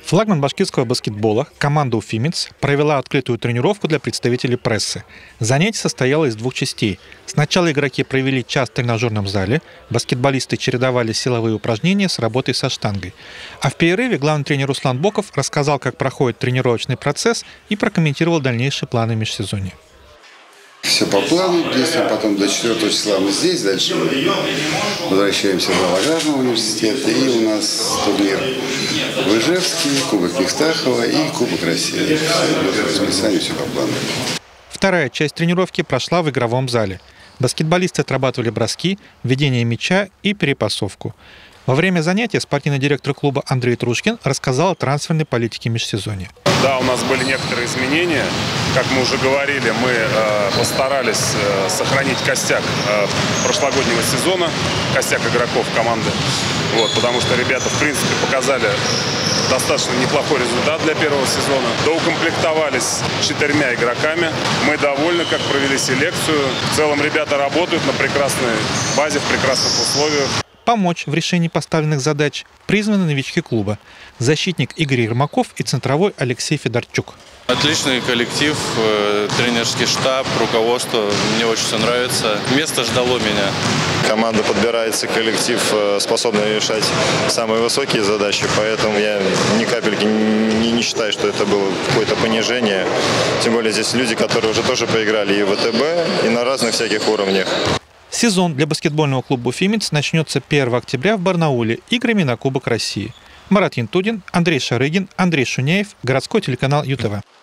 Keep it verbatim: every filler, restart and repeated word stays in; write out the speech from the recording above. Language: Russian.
Флагман башкирского баскетбола, команда «Уфимец», провела открытую тренировку для представителей прессы. Занятие состояло из двух частей. Сначала игроки провели час в тренажерном зале, баскетболисты чередовали силовые упражнения с работой со штангой. А в перерыве главный тренер Руслан Боков рассказал, как проходит тренировочный процесс и прокомментировал дальнейшие планы межсезонья. Все по плану, действуем, потом до четвёртого числа мы здесь, дальше мы возвращаемся в зал Аграрного университета, и у нас турнир в Ижевске, Кубок Мифтахова и Кубок России. Все расписание, все по плану. Вторая часть тренировки прошла в игровом зале. Баскетболисты отрабатывали броски, ведение мяча и перепасовку. Во время занятия спортивный директор клуба Андрей Трушкин рассказал о трансферной политике межсезонья. Да, у нас были некоторые изменения. Как мы уже говорили, мы э, постарались э, сохранить костяк э, прошлогоднего сезона, костяк игроков команды. Вот, потому что ребята, в принципе, показали достаточно неплохой результат для первого сезона. Доукомплектовались четырьмя игроками. Мы довольны, как провели селекцию. В целом ребята работают на прекрасной базе, в прекрасных условиях. Помочь в решении поставленных задач призваны новички клуба. Защитник Игорь Ермаков и центровой Алексей Федорчук. Отличный коллектив, тренерский штаб, руководство. Мне очень все нравится. Место ждало меня. Команда подбирается, коллектив способный решать самые высокие задачи, поэтому я ни капельки не, не считаю, что это было какое-то понижение. Тем более здесь люди, которые уже тоже поиграли и в ВТБ, и на разных всяких уровнях. Сезон для баскетбольного клуба «Уфимец» начнется первого октября в Барнауле играми на Кубок России. Марат Янтудин, Андрей Шарыгин, Андрей Шуняев, городской телеканал ЮТВ.